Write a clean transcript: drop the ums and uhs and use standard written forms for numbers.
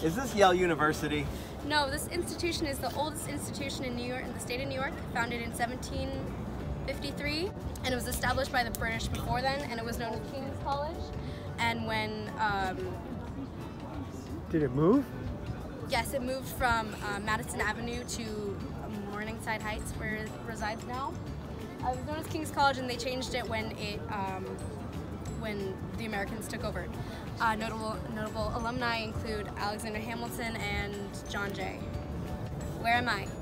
Is this Yale University? No, this institution is the oldest institution in New York, in the state of New York, founded in 1753, and it was established by the British before then, and it was known as King's College. And when Did it move? yes, it moved from Madison Avenue to Morningside Heights, where it resides now. It was known as King's College, and they changed it when the Americans took over. Notable alumni include Alexander Hamilton and John Jay. Where am I?